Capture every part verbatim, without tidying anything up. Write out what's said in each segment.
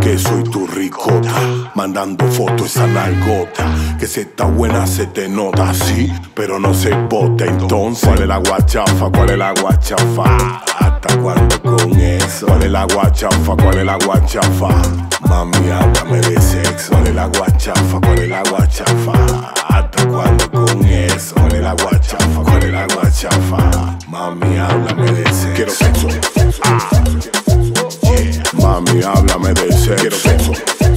que soy tu ricota, mandando fotos esa nalgota, que si está buena se te nota, sí, pero no se bota. Entonces, ¿cuál es la guachafa? ¿Cuál es la guachafa? ¿Hasta cuándo con eso? ¿Cuál es la guachafa? ¿Cuál es la guachafa? Mami, háblame de sexo. ¿Cuál es la guachafa? ¿Cuál es la guachafa? ¿Hasta cuándo con eso? ¿Cuál es la guachafa? ¿Cuál es la guachafa? Mami, háblame de sexo. Quiero sexo. Ah. Yeah. Mami, háblame de sexo. Quiero sexo.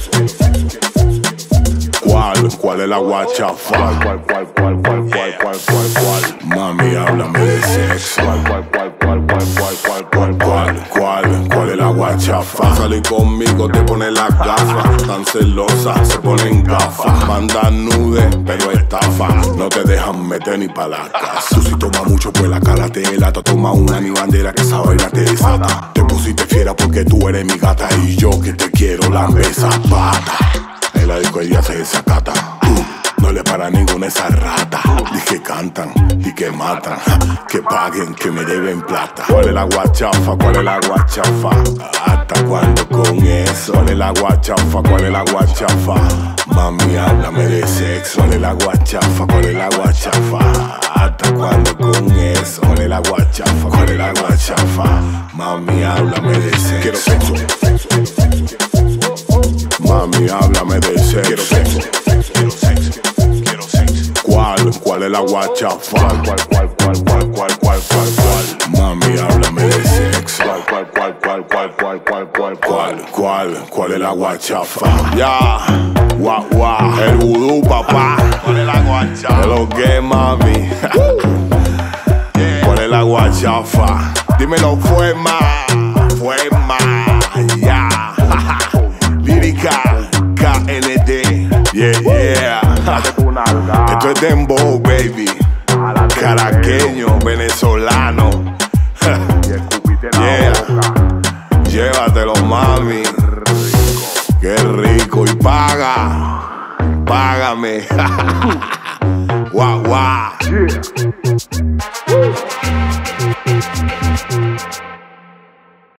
¿Cuál? ¿Cuál es la guachafa? ¿Cuál, cuál, cuál, cuál, cuál, cuál, cuál, cuál, cuál? Mami, háblame de sexo. ¿Cuál, cuál, cuál, cuál, cuál, cuál, cuál, cuál, cuál, cuál, cuál es la guachafa? Salir conmigo, te pone las gafas, tan celosa, se ponen gafas, mandan nude, pero estafa, no te dejan meter ni pa' la casa. Tú si tomas mucho, pues la cara te lata, toma una mi bandera que esa vaina te desata. Te pusiste fiera porque tú eres mi gata y yo que te quiero lamber esa pata. En la disco ella se desacata, uh, no le para ninguna esa rata. Di que cantan, di que matan, que paguen, que me deben plata. ¿Cuál es la guachafa? ¿Cuál es la guachafa? ¿Hasta cuándo con eso? ¿Cuál es la guachafa? ¿Cuál es la guachafa? Mami, háblame de sexo. ¿Cuál es la guachafa? ¿Cuál es la guachafa? ¿Hasta cuándo con eso? ¿Cuál es la guachafa? ¿Cuál es la guachafa? Mami, háblame de sexo. Quiero sexo. Mami, háblame de sexo. Quiero sexo. Quiero sexo. Quiero sexo. ¿Cuál? ¿Cuál es la guachafa? ¿Cuál, cuál, cuál, cuál, cuál, cuál, cuál, cuál, cuál? Mami, háblame de sexo. ¿Cuál, cuál, cuál, cuál, cuál, cuál, cuál, cuál, cuál, cuál es la guachafa? Ya, guau, guau, el vudú, papá. ¿Cuál es la guachafa? Lo que, mami. ¿Cuál es la guachafa? Dímelo, fue más, fue más, ya. Lírica K N D, yeah, yeah. Esto es dembow, baby. Caraqueño, venezolano. Yeah. Llévatelo, mami. Qué rico. Y paga, págame. Guau, guau.